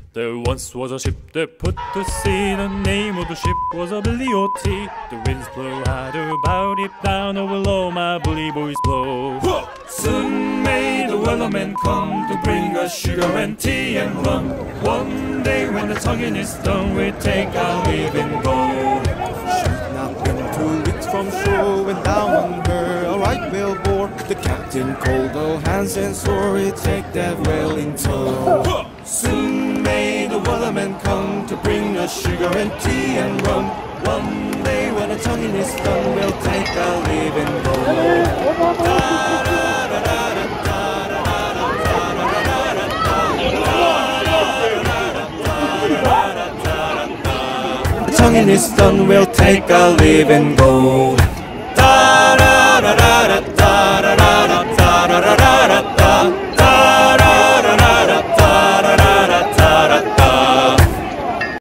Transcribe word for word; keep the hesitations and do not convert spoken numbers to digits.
There once was a ship that put to sea. The name of the ship was a Billy O T. The winds blow hard about it, down over low, my bully boys blow. Whoa! Soon may the wellerman come to bring us sugar and tea and rum. One day when the tonguing is done, we take our leave and go. She's not been two weeks from shore when down on her a right whale bore. The captain called all hands and swore he'd take that whale in tow. Whoa! Soon may the wellerman come to bring us sugar and tea and rum. One day when the tonguing is done, we'll take our leave and go. The tonguing is done, we'll take our leave and go.